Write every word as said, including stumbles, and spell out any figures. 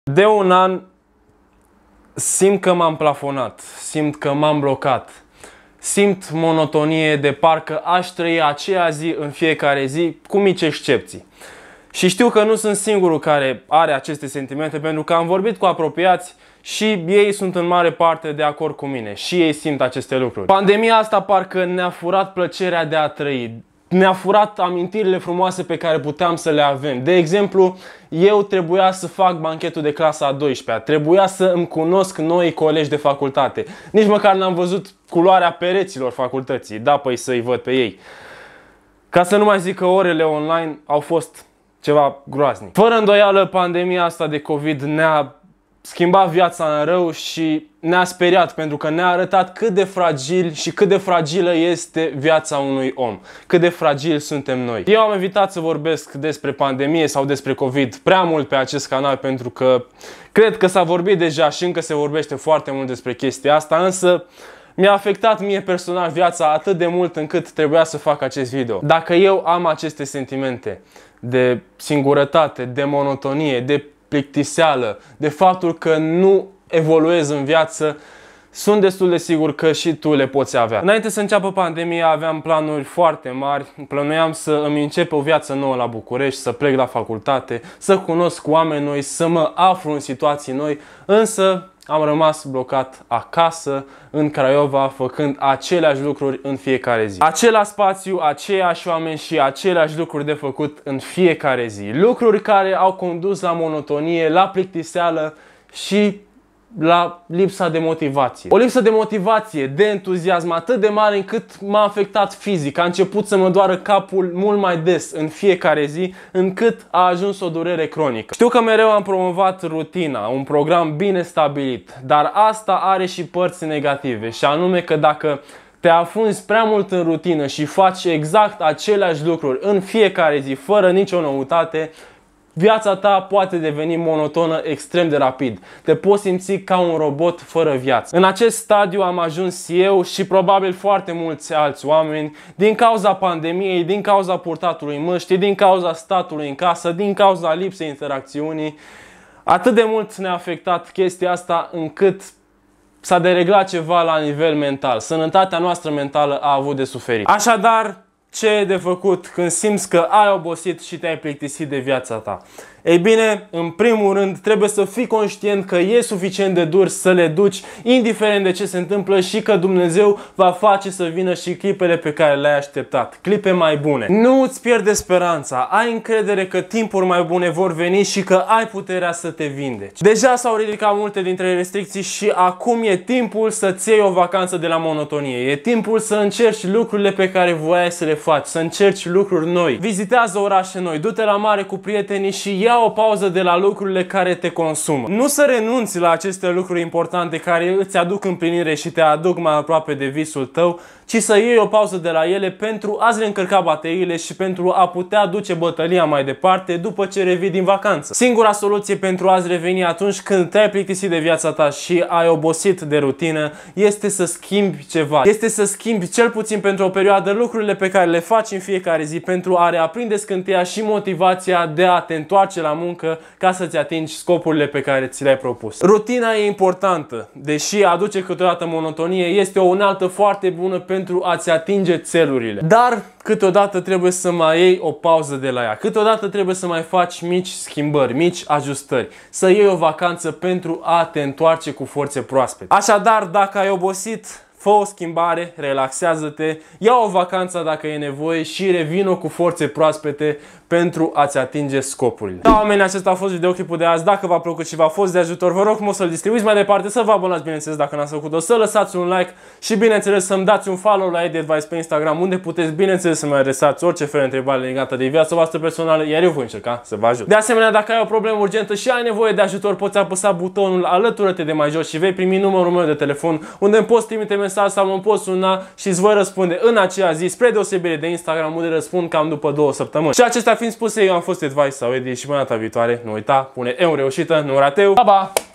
De un an simt că m-am plafonat, simt că m-am blocat, simt monotonie de parcă aș trăi aceea zi în fiecare zi, cu mici excepții. Și știu că nu sunt singurul care are aceste sentimente, pentru că am vorbit cu apropiați și ei sunt în mare parte de acord cu mine și ei simt aceste lucruri. Pandemia asta parcă ne-a furat plăcerea de a trăi. Ne-a furat amintirile frumoase pe care puteam să le avem. De exemplu, eu trebuia să fac banchetul de clasa a douăsprezecea, trebuia să îmi cunosc noi colegi de facultate. Nici măcar n-am văzut culoarea pereților facultății, da, păi să-i văd pe ei. Ca să nu mai zic că orele online au fost ceva groaznic. Fără îndoială, pandemia asta de COVID ne-a schimbat viața în rău și ne-a speriat, pentru că ne-a arătat cât de fragil și cât de fragilă este viața unui om. Cât de fragil suntem noi. Eu am evitat să vorbesc despre pandemie sau despre COVID prea mult pe acest canal, pentru că cred că s-a vorbit deja și încă se vorbește foarte mult despre chestia asta, însă mi-a afectat mie personal viața atât de mult încât trebuia să fac acest video. Dacă eu am aceste sentimente de singurătate, de monotonie, de plictiseală, de faptul că nu evoluez în viață, sunt destul de sigur că și tu le poți avea. Înainte să înceapă pandemia aveam planuri foarte mari, plănuiam să îmi încep o viață nouă la București, să plec la facultate, să cunosc oameni noi, să mă aflu în situații noi, însă am rămas blocat acasă, în Craiova, făcând aceleași lucruri în fiecare zi. Același spațiu, aceiași oameni și aceleași lucruri de făcut în fiecare zi. Lucruri care au condus la monotonie, la plictiseală și la lipsa de motivație. O lipsă de motivație, de entuziasm atât de mare încât m-a afectat fizic. A început să mă doară capul mult mai des în fiecare zi, încât a ajuns o durere cronică. Știu că mereu am promovat rutina, un program bine stabilit, dar asta are și părți negative, și anume că dacă te afunzi prea mult în rutină și faci exact aceleași lucruri în fiecare zi, fără nicio noutate, viața ta poate deveni monotonă extrem de rapid. Te poți simți ca un robot fără viață. În acest stadiu am ajuns eu și probabil foarte mulți alți oameni, din cauza pandemiei, din cauza purtatului măștii, din cauza statului în casă, din cauza lipsei interacțiunii. Atât de mult ne-a afectat chestia asta încât s-a dereglat ceva la nivel mental. Sănătatea noastră mentală a avut de suferit. Așadar, ce e de făcut când simți că ai obosit și te-ai plictisit de viața ta? Ei bine, în primul rând, trebuie să fii conștient că e suficient de dur să le duci, indiferent de ce se întâmplă, și că Dumnezeu va face să vină și clipele pe care le-ai așteptat. Clipe mai bune. Nu îți pierde speranța. Ai încredere că timpuri mai bune vor veni și că ai puterea să te vindeci. Deja s-au ridicat multe dintre restricții și acum e timpul să-ți iei o vacanță de la monotonie. E timpul să încerci lucrurile pe care voiai să le faci, să încerci lucruri noi. Vizitează orașe noi, du-te la mare cu prietenii și ia o pauză de la lucrurile care te consumă. Nu să renunți la aceste lucruri importante care îți aduc împlinire și te aduc mai aproape de visul tău, ci să iei o pauză de la ele pentru a-ți reîncărca bateriile și pentru a putea duce bătălia mai departe după ce revii din vacanță. Singura soluție pentru a-ți reveni atunci când te-ai plictisit de viața ta și ai obosit de rutină este să schimbi ceva. Este să schimbi cel puțin pentru o perioadă lucrurile pe care le faci în fiecare zi, pentru a reaprinde scânteia și motivația de a te întoarce la muncă ca să-ți atingi scopurile pe care ți le-ai propus. Rutina e importantă, deși aduce câteodată monotonie, este o unealtă foarte bună pentru a-ți atinge țelurile. Dar câteodată trebuie să mai iei o pauză de la ea. Câteodată trebuie să mai faci mici schimbări, mici ajustări. Să iei o vacanță pentru a te întoarce cu forțe proaspete. Așadar, dacă ai obosit, fă o schimbare, relaxează-te, ia o vacanță dacă e nevoie și revină cu forțe proaspete pentru a-ți atinge scopurile. Da, oameni, acesta a fost videoclipul de azi. Dacă v-a plăcut și v-a fost de ajutor, vă rog frumos să-l distribuiți mai departe, să vă abonați, bineînțeles, dacă n-ați făcut-o, să lăsați un like și, bineînțeles, să-mi dați un follow la Edi Advice pe Instagram, unde puteți, bineînțeles, să-mi adresați orice fel de întrebare legată de viața voastră personală, iar eu voi încerca să vă ajut. De asemenea, dacă ai o problemă urgentă și ai nevoie de ajutor, poți apăsa butonul alătură-te de mai jos și vei primi numărul meu de telefon, unde îmi poți trimite mesaj sau îmi poți suna și îți voi răspunde în aceea zi, spre deosebire de Instagram, unde răspund cam după două săptămâni. Și acestea fiind spuse, eu am fost Advice sau Edi și până data viitoare, nu uita, pune eu reușită, nu rateu. Pa, pa!